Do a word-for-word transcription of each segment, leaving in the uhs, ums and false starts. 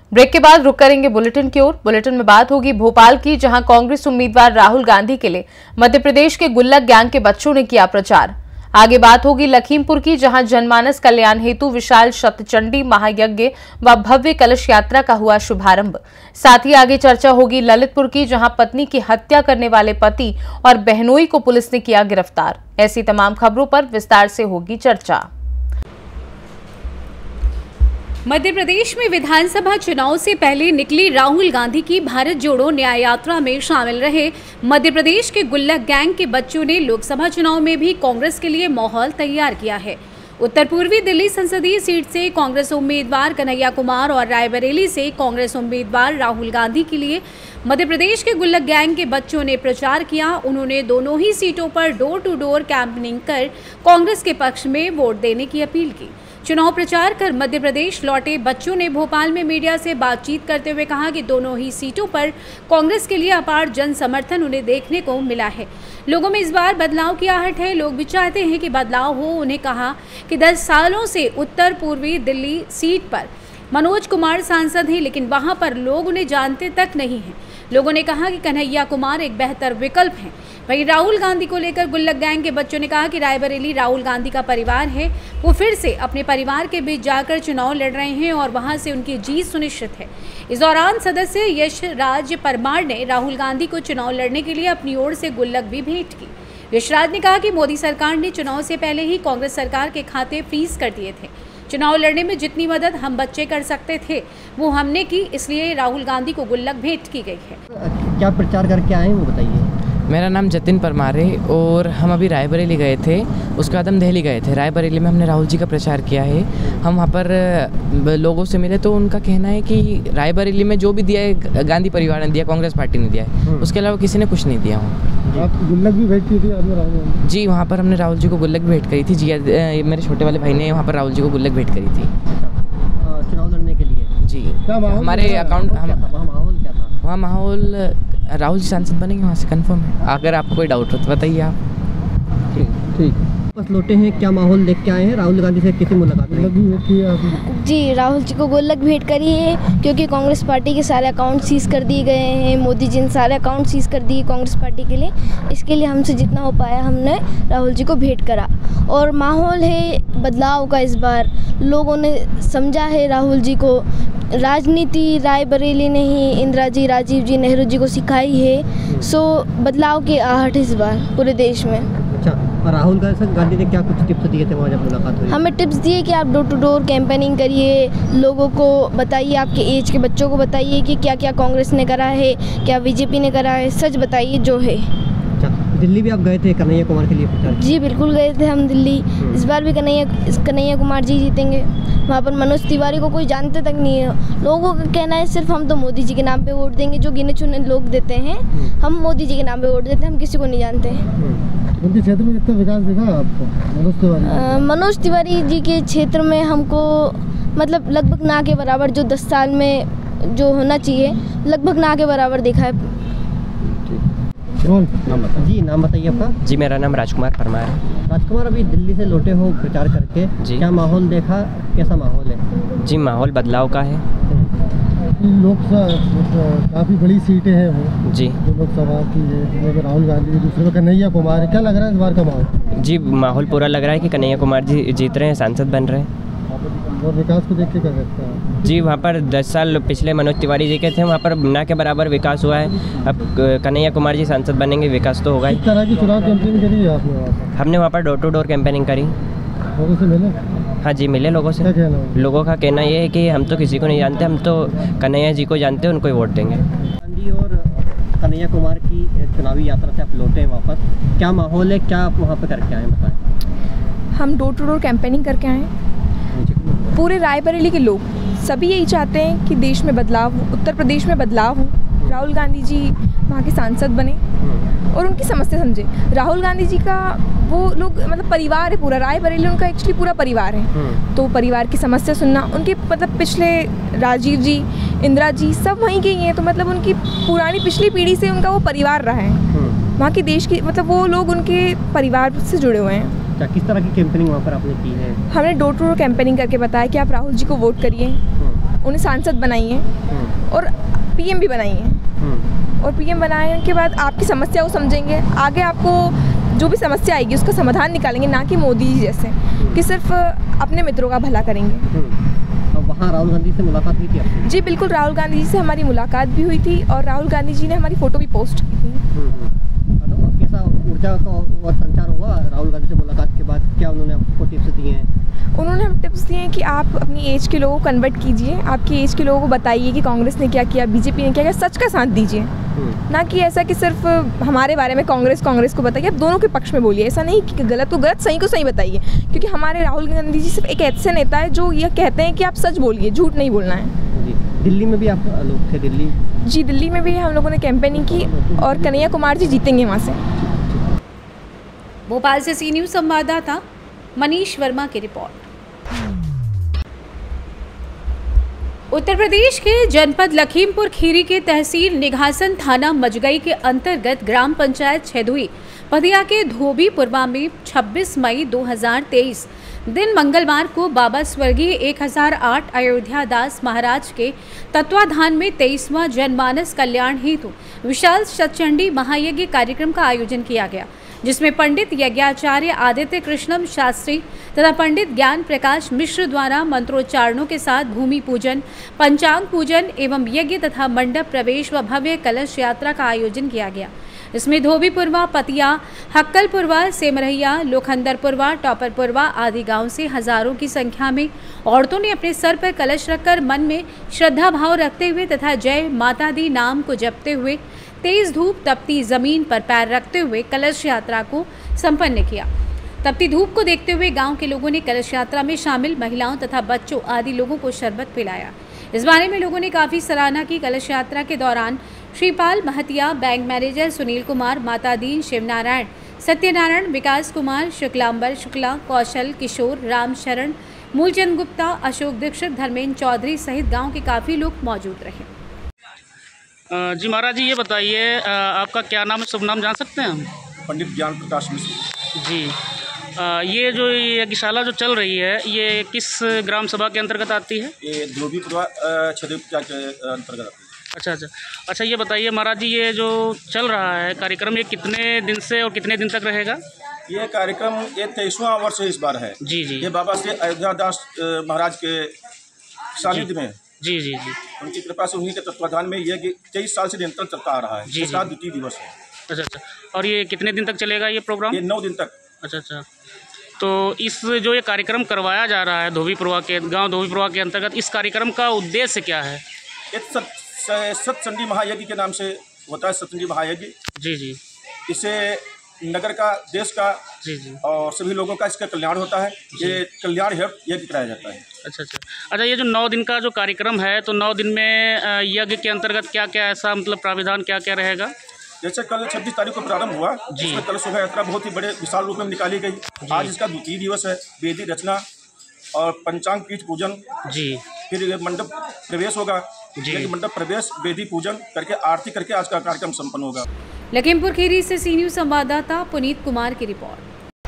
Break के बाद रुक करेंगे बुलेटिन की ओर। बुलेटिन में बात होगी भोपाल की, जहां कांग्रेस उम्मीदवार राहुल गांधी के लिए मध्य प्रदेश के गुल्लक गैंग के बच्चों ने किया प्रचार। आगे बात होगी लखीमपुर की, जहां जनमानस कल्याण हेतु विशाल शतचंडी महायज्ञ व भव्य कलश यात्रा का हुआ शुभारंभ। साथ ही आगे चर्चा होगी ललितपुर की, जहां पत्नी की हत्या करने वाले पति और बहनोई को पुलिस ने किया गिरफ्तार। ऐसी तमाम खबरों पर विस्तार से होगी चर्चा। मध्य प्रदेश में विधानसभा चुनाव से पहले निकली राहुल गांधी की भारत जोड़ो न्याय यात्रा में शामिल रहे मध्य प्रदेश के गुल्लक गैंग के बच्चों ने लोकसभा चुनाव में भी कांग्रेस के लिए माहौल तैयार किया है। उत्तर पूर्वी दिल्ली संसदीय सीट से कांग्रेस उम्मीदवार कन्हैया कुमार और रायबरेली से कांग्रेस उम्मीदवार राहुल गांधी के लिए मध्य प्रदेश के गुल्लक गैंग के बच्चों ने प्रचार किया। उन्होंने दोनों ही सीटों पर डोर टू डोर कैंपेनिंग कर कांग्रेस के पक्ष में वोट देने की अपील की। चुनाव प्रचार कर मध्य प्रदेश लौटे बच्चों ने भोपाल में मीडिया से बातचीत करते हुए कहा कि दोनों ही सीटों पर कांग्रेस के लिए अपार जन समर्थन उन्हें देखने को मिला है। लोगों में इस बार बदलाव की आहट है, लोग भी चाहते हैं कि बदलाव हो। उन्हें कहा कि दस सालों से उत्तर पूर्वी दिल्ली सीट पर मनोज कुमार सांसद हैं, लेकिन वहां पर लोग उन्हें जानते तक नहीं हैं। लोगों ने कहा कि कन्हैया कुमार एक बेहतर विकल्प हैं। वहीं राहुल गांधी को लेकर गुल्लक गैंग के बच्चों ने कहा कि रायबरेली राहुल गांधी का परिवार है, वो फिर से अपने परिवार के बीच जाकर चुनाव लड़ रहे हैं और वहां से उनकी जीत सुनिश्चित है। इस दौरान सदस्य यश राज परमार ने राहुल गांधी को चुनाव लड़ने के लिए अपनी ओर से गुल्लक भी भेंट की। यशराज ने कहा कि मोदी सरकार ने चुनाव से पहले ही कांग्रेस सरकार के खाते फ्रीज कर दिए थे। चुनाव लड़ने में जितनी मदद हम बच्चे कर सकते थे वो हमने की, इसलिए राहुल गांधी को गुल्लक भेंट की गई है। क्या प्रचार करके आए हैं वो बताइए। मेरा नाम जतिन परमार है और हम अभी रायबरेली गए थे, उसके बाद हम दिल्ली गए थे। रायबरेली में हमने राहुल जी का प्रचार किया है। हम वहाँ पर लोगों से मिले तो उनका कहना है कि रायबरेली में जो भी दिया है गांधी परिवार ने दिया, कांग्रेस पार्टी ने दिया है, उसके अलावा किसी ने कुछ नहीं दिया। वहाँ आप गुल्लक भी भेंट की थी आपने राहुल गांधी जी? वहाँ पर हमने राहुल जी को गुल्लक भेंट करी थी जी। मेरे छोटे वाले भाई ने वहाँ पर राहुल जी को गुल्लक भेंट करी थी चुनाव लड़ने के लिए जी। हमारे अकाउंट माहौल क्या था वहाँ? माहौल राहुल जी सांसद बनेंगे वहाँ से कंफर्म है। अगर आपको कोई डाउट हो तो बताइए आप। ठीक ठीक बस लौटे हैं, क्या माहौल देख के आए हैं? राहुल गांधी से किसी मुलाकात नहीं? जी, राहुल जी को गुल्लक भेंट करी है, क्योंकि कांग्रेस पार्टी के सारे अकाउंट सीज कर दिए गए हैं। मोदी जी ने सारे अकाउंट सीज कर दिए कांग्रेस पार्टी के लिए। इसके लिए हमसे जितना हो पाया हमने राहुल जी को भेंट करा। और माहौल है बदलाव का। इस बार लोगों ने समझा है राहुल जी को। राजनीति रायबरेली ने ही इंदिरा जी, राजीव जी, नेहरू जी को सिखाई है। सो बदलाव की आहट इस बार पूरे देश में। अच्छा, और राहुल गांधी ने क्या कुछ टिप्स दिए थे वहाँ जब मुलाकात हुई? हमें टिप्स दिए कि आप डोर टू डोर कैंपेनिंग करिए, लोगों को बताइए, आपके एज के बच्चों को बताइए कि क्या क्या कांग्रेस ने करा है, क्या बीजेपी ने करा है, सच बताइए जो है। अच्छा, दिल्ली भी आप गए थे कन्हैया कुमार के लिए प्रचार? जी बिल्कुल गए थे हम दिल्ली। इस बार भी कन्हैया कन्हैया कुमार जी जीतेंगे। वहाँ पर मनोज तिवारी को कोई जानते तक नहीं है। लोगों का कहना है सिर्फ हम तो मोदी जी के नाम पे वोट देंगे, जो गिने चुने लोग देते हैं। हम मोदी जी के नाम पे वोट देते हैं, हम किसी को नहीं जानते। उनके क्षेत्र में कितना विकास दिखा आपको मनोज तिवारी? मनोज तिवारी जी के क्षेत्र में हमको मतलब लगभग ना के बराबर, जो दस साल में जो होना चाहिए लगभग ना के बराबर देखा है। नाम जी नाम बताइए आपका। जी मेरा नाम राजकुमार परमार है। राजकुमार, अभी दिल्ली से लौटे हो प्रचार करके जी, क्या माहौल देखा, कैसा माहौल है? जी माहौल बदलाव का है। लोकसभा काफ़ी बड़ी सीटें हैं वो जी, लोकसभा की। राहुल गांधी, दूसरे में कन्हैया कुमार, क्या लग रहा है इस बार का माहौल? जी माहौल पूरा लग रहा है कि कन्हैया कुमार जी जीत रहे हैं, सांसद बन रहे हैं। और विकास को देख के कर सकते हैं जी? वहाँ पर दस साल पिछले मनोज तिवारी जी के थे, वहाँ पर ना के बराबर विकास हुआ है। अब कन्हैया कुमार जी सांसद बनेंगे, विकास तो होगा ही। किस तरह की चुनाव कैंपेनिंग करी है आपने वहाँ पर? हमने वहाँ पर डोर टू डोर कैंपेनिंग करी। लोगों से मिले? हाँ जी मिले लोगों से। क्या कहना है? लोगों का कहना ये है कि हम तो किसी को नहीं जानते, हम तो कन्हैया जी को जानते हैं, उनको ही वोट देंगे। गांधी और कन्हैया कुमार की चुनावी यात्रा से आप लौटे हैं वापस, क्या माहौल है, क्या आप वहाँ पे करके आए बताएं? हम डोर टू डोर कैंपेनिंग करके आए हैं। पूरे रायबरेली के लोग सभी यही चाहते हैं कि देश में बदलाव हो, उत्तर प्रदेश में बदलाव हो, राहुल गांधी जी वहाँ के सांसद बने और उनकी समस्या समझे। राहुल गांधी जी का वो लोग मतलब परिवार है, पूरा रायबरेली उनका एक्चुअली पूरा परिवार है। तो परिवार की समस्या सुनना, उनके मतलब पिछले राजीव जी, इंदिरा जी सब वहीं के ही हैं, तो मतलब उनकी पुरानी पिछली पीढ़ी से उनका वो परिवार रहा है। वहाँ के देश की मतलब वो लोग उनके परिवार से जुड़े हुए हैं। अच्छा, किस तरह की कैंपेनिंग वहाँ पर आपने की है? हमने डोर टू डोर कैंपेनिंग करके बताया कि आप राहुल जी को वोट करिए उन्हें सांसद बनाई हैं और पीएम भी बनाई हैं। और पीएम बनाने के बाद आपकी समस्या को समझेंगे, आगे आपको जो भी समस्या आएगी उसका समाधान निकालेंगे, ना कि मोदी जी जैसे कि सिर्फ अपने मित्रों का भला करेंगे। तो वहाँ राहुल गांधी से मुलाकात हुई थी आपकी? जी बिल्कुल, राहुल गांधी जी से हमारी मुलाकात भी हुई थी और राहुल गांधी जी ने हमारी फ़ोटो भी पोस्ट की थी। तो कैसा ऊर्जा का और संचार हुआ राहुल गांधी से मुलाकात के बाद? क्या उन्होंने आपको टिप्स दिए हैं? उन्होंने हम टिप्स दिए हैं कि आप अपनी एज के लोगों को कन्वर्ट कीजिए, आपकी एज के लोगों को बताइए कि कांग्रेस ने क्या किया, बीजेपी ने क्या किया, सच का साथ दीजिए, ना कि ऐसा कि सिर्फ हमारे बारे में कांग्रेस कांग्रेस को बताइए। आप दोनों के पक्ष में बोलिए, ऐसा नहीं कि गलत को गलत, सही को सही बताइए, क्योंकि हमारे राहुल गांधी जी सिर्फ एक ऐसे नेता है जो यह कहते हैं कि आप सच बोलिए, झूठ नहीं बोलना है। जी, दिल्ली में भी आप लोग थे? दिल्ली जी, दिल्ली में भी हम लोगों ने कैंपेनिंग की और कन्हैया कुमार जी जीतेंगे वहाँ से। भोपाल से सी न्यूज़ संवाददाता मनीष वर्मा की रिपोर्ट। उत्तर प्रदेश के जनपद लखीमपुर खीरी के तहसील निघासन थाना मजगई के अंतर्गत ग्राम पंचायत छेदुई पदिया के धोबीपुरवा में छब्बीस मई दो हज़ार तेईस दिन मंगलवार को बाबा स्वर्गीय एक हज़ार आठ अयोध्या दास महाराज के तत्वाधान में तेईसवां जनमानस कल्याण हेतु विशाल सचंडी महायज्ञ कार्यक्रम का आयोजन किया गया, जिसमें पंडित यज्ञाचार्य आदित्य कृष्णम शास्त्री तथा पंडित ज्ञान प्रकाश मिश्र द्वारा मंत्रोच्चारणों के साथ भूमि पूजन, पंचांग पूजन एवं यज्ञ तथा मंडप प्रवेश व भव्य कलश यात्रा का आयोजन किया गया। इसमें धोबीपुरवा, पतिया, हक्कलपुरवा, सेमरहिया, लोखंदरपुरवा, टॉपरपुरवा आदि गांव से हजारों की संख्या में औरतों ने अपने सर पर कलश रखकर मन में श्रद्धा भाव रखते हुए तथा जय माता दी नाम को जपते हुए तेज धूप तपती जमीन पर पैर रखते हुए कलश यात्रा को संपन्न किया। तपती धूप को देखते हुए गांव के लोगों ने कलश यात्रा में शामिल महिलाओं तथा बच्चों आदि लोगों को शरबत पिलाया। इस बारे में लोगों ने काफी सराहना की। कलश यात्रा के दौरान श्रीपाल महतिया, बैंक मैनेजर सुनील कुमार, माता दीन, शिवनारायण, सत्यनारायण, विकास कुमार, शुक्लांबर शुक्ला, कौशल, किशोर, राम शरण, मूलचंद गुप्ता, अशोक दीक्षित, धर्मेंद्र चौधरी सहित गाँव के काफी लोग मौजूद रहे। जी महाराज जी, ये बताइए आपका क्या नाम है, शुभ नाम जान सकते हैं हम? पंडित ज्ञान प्रकाश मिश्र जी। आ, ये जो यज्ञशाला जो चल रही है ये किस ग्राम सभा के अंतर्गत आती है? ये धोबीपुरवा छेदुई के अंतर्गत आती है। अच्छा अच्छा अच्छा ये बताइए महाराज जी, ये जो चल रहा है कार्यक्रम ये कितने दिन से और कितने दिन तक रहेगा? ये कार्यक्रम ये तेईसवां वर्ष इस बार है। जी जी। ये बाबा श्री अयोध्या दास महाराज के सानिध्य में, जी जी जी, उनकी कृपा से, उन्हीं के तत्वाधान में ये तेईस साल से निरंतर चलता आ रहा है। इसका द्वितीय दिवस है। अच्छा अच्छा। और ये कितने दिन तक चलेगा ये प्रोग्राम? ये नौ दिन तक। अच्छा अच्छा। तो इस जो ये कार्यक्रम करवाया जा रहा है धोबीपुरवा के गांव धोबीपुरवा के अंतर्गत, इस कार्यक्रम का उद्देश्य क्या है? एक सत सतचंडी महायज्ञ के नाम से होता है, सतचंडी महायज्ञ। जी जी। इससे नगर का, देश का, जी जी, और सभी लोगों का इसका कल्याण होता है। ये कल्याण हेतु यज्ञ कराया जाता है। अच्छा अच्छा अच्छा। ये जो नौ दिन का जो कार्यक्रम है, तो नौ दिन में यज्ञ के अंतर्गत क्या क्या ऐसा मतलब प्राविधान क्या क्या रहेगा? जैसे कल छब्बीस तारीख को प्रारंभ हुआ, जिसमें कल शोभा यात्रा बहुत ही बड़े विशाल रूप में निकाली गई। आज इसका द्वितीय दिवस है। वेदी रचना और पंचांग पीठ पूजन, जी, फिर मंडप प्रवेश होगा। जी, मंडप प्रवेश, वेदी पूजन करके आरती करके आज का कार्यक्रम संपन्न होगा। लखीमपुर खीरी से सी न्यूज़ संवाददाता पुनीत कुमार की रिपोर्ट।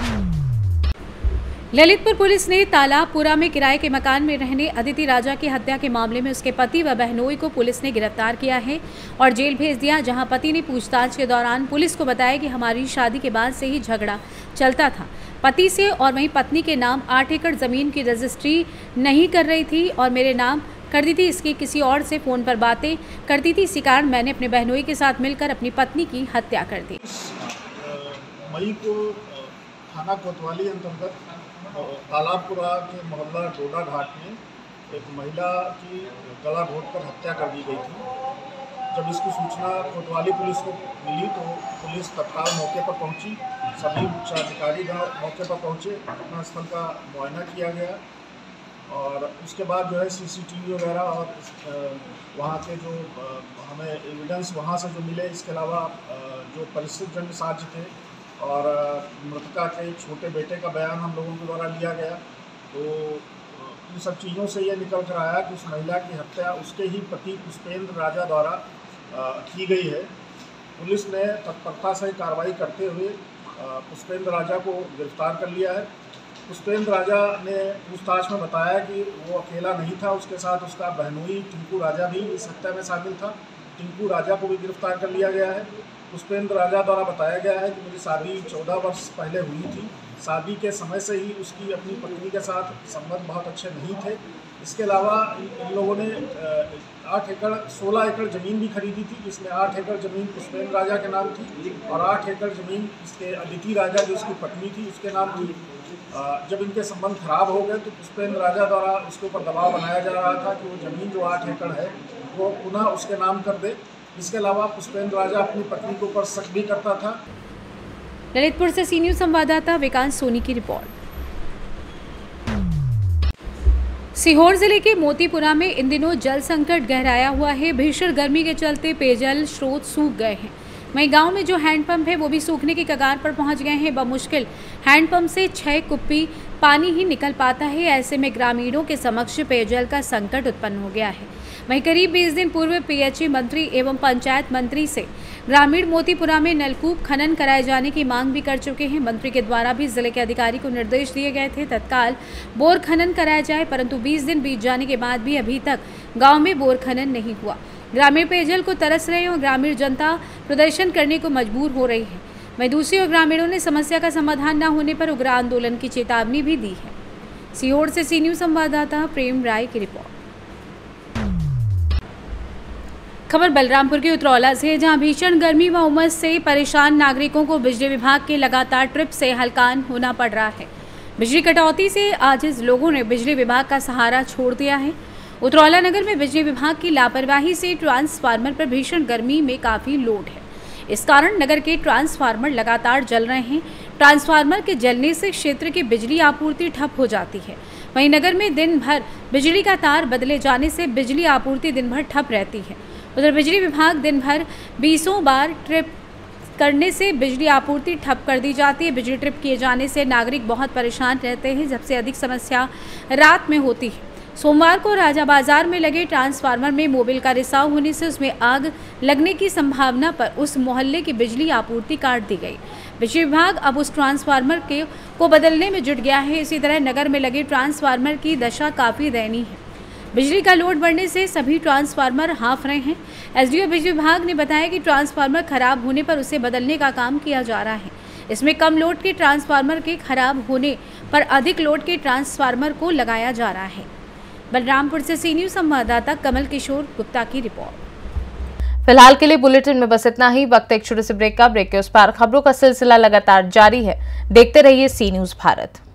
ललितपुर पुलिस ने तालाबपुरा में किराए के मकान में रहने अदिति राजा की हत्या के मामले में उसके पति व बहनोई को पुलिस ने गिरफ्तार किया है और जेल भेज दिया, जहां पति ने पूछताछ के दौरान पुलिस को बताया कि हमारी शादी के बाद से ही झगड़ा चलता था पति से, और वहीं पत्नी के नाम आठ एकड़ ज़मीन की रजिस्ट्री नहीं कर रही थी और मेरे नाम करती थी। इसकी किसी और से फ़ोन पर बातें करती थी। इसी कारण मैंने अपने बहनोई के साथ मिलकर अपनी पत्नी की हत्या कर दी। मई को थाना कोतवाली अंतर्गत तालाबपुरा के मोहल्ला डोडा घाट में एक महिला की गला घोंटकर हत्या कर दी गई थी। जब इसकी सूचना कोतवाली पुलिस को मिली तो पुलिस तत्काल मौके पर पहुंची। सभी उच्चाधिकारी मौके पर पहुंचे, घटनास्थल का मुआयना किया गया और उसके बाद जो है सीसीटीवी वगैरह और वहाँ के जो हमें एविडेंस वहाँ से जो मिले, इसके अलावा जो परिस्थितिजन्य साक्ष्य थे और मृतका के छोटे बेटे का बयान हम लोगों के द्वारा लिया गया, तो इन सब चीज़ों से ये निकल कर आया कि उस महिला की हत्या उसके ही पति पुष्पेंद्र राजा द्वारा की गई है। पुलिस ने तत्परता से कार्रवाई करते हुए पुष्पेंद्र राजा को गिरफ्तार कर लिया है। पुष्पेंद्र राजा ने पूछताछ में बताया कि वो अकेला नहीं था, उसके साथ उसका बहनोई टिंकू राजा भी इस हत्या में शामिल था। टिंकू राजा को भी गिरफ्तार कर लिया गया है। पुष्पेंद्र राजा द्वारा बताया गया है कि मेरी शादी चौदह वर्ष पहले हुई थी। शादी के समय से ही उसकी अपनी पत्नी के साथ संबंध बहुत अच्छे नहीं थे। इसके अलावा इन लोगों ने आठ एकड़ सोलह एकड़ ज़मीन भी खरीदी थी, जिसमें आठ एकड़ ज़मीन पुष्पेंद्र राजा के नाम थी और आठ एकड़ ज़मीन इसके अदिति राजा जो उसकी पत्नी थी उसके नाम थी। जब इनके संबंध खराब हो गए तो पुष्पेंद्र राजा द्वारा उसके ऊपर दबाव बनाया जा रहा था कि वो ज़मीन जो आठ एकड़ है वो पुनः उसके नाम कर दे। इसके अलावा पुष्पेंद्र राजा अपनी पत्नी के ऊपर शक भी करता था। ललितपुर से सी न्यूज़ संवाददाता विकास सोनी की रिपोर्ट। सीहोर जिले के मोतीपुरा में इन दिनों जल संकट गहराया हुआ है। भीषण गर्मी के चलते पेयजल स्रोत सूख गए हैं। वहीं गांव में जो हैंडपंप है वो भी सूखने की कगार पर पहुंच गए हैं। बमुश्किल हैंडपंप से छह कुप्पी पानी ही निकल पाता है। ऐसे में ग्रामीणों के समक्ष पेयजल का संकट उत्पन्न हो गया है। वहीं करीब बीस दिन पूर्व पीएचई मंत्री एवं पंचायत मंत्री से ग्रामीण मोतीपुरा में नलकूप खनन कराए जाने की मांग भी कर चुके हैं। मंत्री के द्वारा भी जिले के अधिकारी को निर्देश दिए गए थे तत्काल बोर खनन कराया जाए, परंतु बीस दिन बीत जाने के बाद भी अभी तक गांव में बोर खनन नहीं हुआ। ग्रामीण पेयजल को तरस रहे हैं और ग्रामीण जनता प्रदर्शन करने को मजबूर हो रही है। वहीं दूसरी ओर ग्रामीणों ने समस्या का समाधान न होने पर उग्र आंदोलन की चेतावनी भी दी है। सीहोर से सी न्यूज़ संवाददाता प्रेम राय की रिपोर्ट। खबर बलरामपुर के उतरौला से, जहां भीषण गर्मी व उमस से परेशान नागरिकों को बिजली विभाग के लगातार ट्रिप से हलकान होना पड़ रहा है। बिजली कटौती से आजिज लोगों ने बिजली विभाग का सहारा छोड़ दिया है। उतरौला नगर में बिजली विभाग की लापरवाही से ट्रांसफार्मर पर भीषण गर्मी में काफ़ी लोड है। इस कारण नगर के ट्रांसफार्मर लगातार जल रहे हैं। ट्रांसफार्मर के जलने से क्षेत्र की बिजली आपूर्ति ठप हो जाती है। वहीं नगर में दिन भर बिजली का तार बदले जाने से बिजली आपूर्ति दिन भर ठप रहती है। उधर बिजली विभाग दिन भर बीसों बार ट्रिप करने से बिजली आपूर्ति ठप कर दी जाती है। बिजली ट्रिप किए जाने से नागरिक बहुत परेशान रहते हैं। सबसे अधिक समस्या रात में होती है। सोमवार को राजा बाजार में लगे ट्रांसफार्मर में मोबिल का रिसाव होने से उसमें आग लगने की संभावना पर उस मोहल्ले की बिजली आपूर्ति काट दी गई। बिजली विभाग अब उस ट्रांसफार्मर के को बदलने में जुट गया है। इसी तरह नगर में लगे ट्रांसफार्मर की दशा काफ़ी दयनीय है। बिजली का लोड बढ़ने से सभी ट्रांसफार्मर हाँफ रहे हैं। एसडीओ बिजली विभाग ने बताया कि ट्रांसफार्मर खराब होने पर उसे बदलने का काम किया जा रहा है। इसमें कम लोड के ट्रांसफार्मर के खराब होने पर अधिक लोड के ट्रांसफार्मर को लगाया जा रहा है। बलरामपुर से सी न्यूज़ संवाददाता कमल किशोर गुप्ता की रिपोर्ट। फिलहाल के लिए बुलेटिन में बस इतना ही। वक्त एक छोटे से ब्रेक का। ब्रेक के उस पार खबरों का सिलसिला लगातार जारी है। देखते रहिए सी न्यूज़ भारत।